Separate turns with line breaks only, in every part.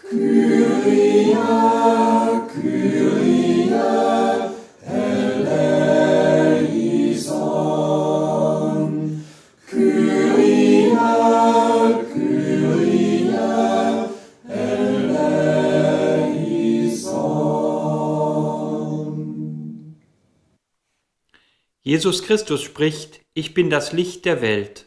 Kyrie, Kyrie, eleison. Kyrie, Kyrie, eleison.
Jesus Christus spricht: Ich bin das Licht der Welt.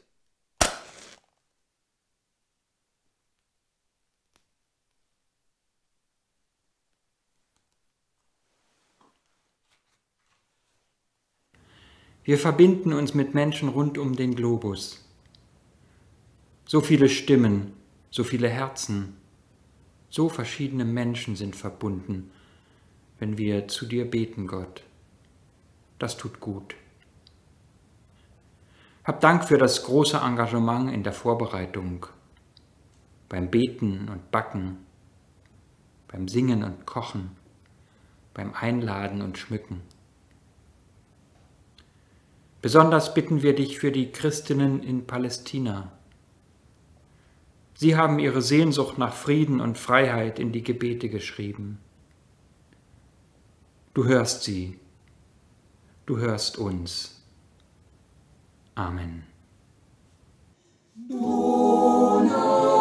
Wir verbinden uns mit Menschen rund um den Globus. So viele Stimmen, so viele Herzen, so verschiedene Menschen sind verbunden, wenn wir zu dir beten, Gott. Das tut gut. Hab Dank für das große Engagement in der Vorbereitung, beim Beten und Backen, beim Singen und Kochen, beim Einladen und Schmücken. Besonders bitten wir dich für die Christinnen in Palästina. Sie haben ihre Sehnsucht nach Frieden und Freiheit in die Gebete geschrieben. Du hörst sie, du hörst uns. Amen.
Donau.